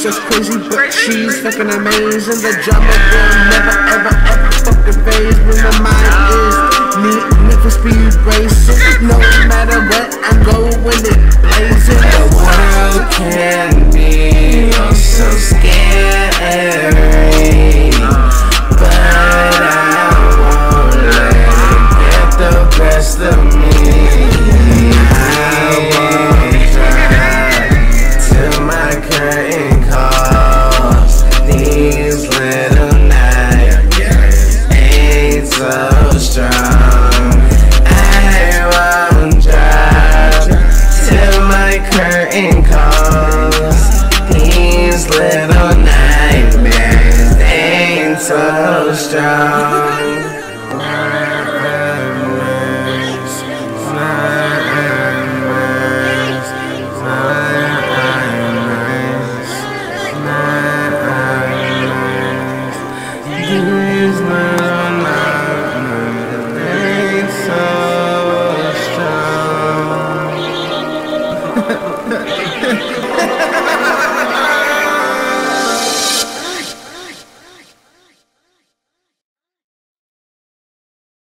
just crazy, but she's fucking amazing. The drama will never ever ever fucking phase when my mind is need for speed racing. No matter what I go when it blazing. The world can be so scary, but I won't let it get the best of me. I won't drive till my curtain calls. These little nights ain't so strong. I won't drive till my curtain calls. These little nightmares ain't so strong. Ha ha ha!